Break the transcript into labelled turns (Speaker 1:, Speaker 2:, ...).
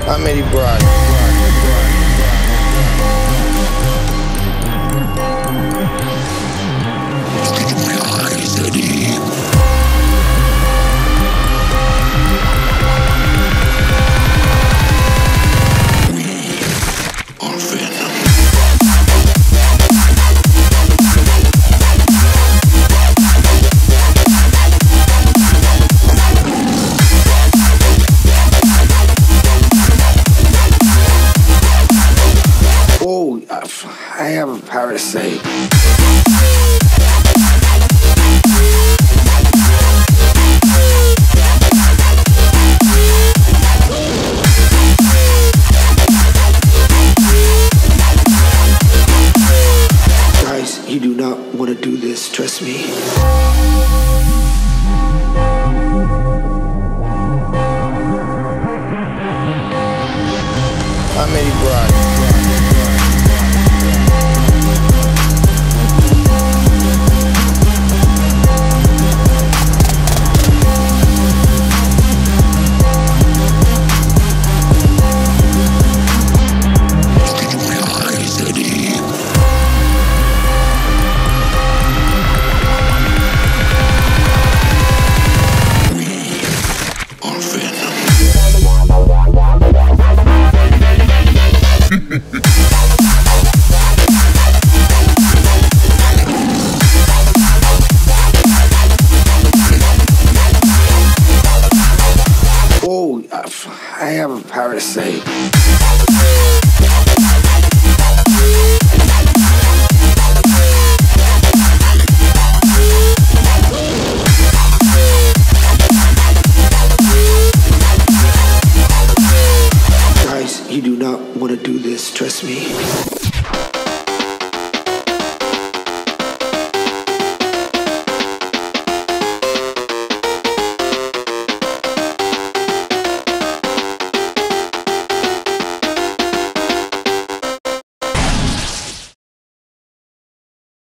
Speaker 1: I'm Eddie Brock. I have a power to say. Guys, you do not want to do this, trust me. I'm Eddie Brock. I have a power to say. Guys, you do not want to do this, trust me.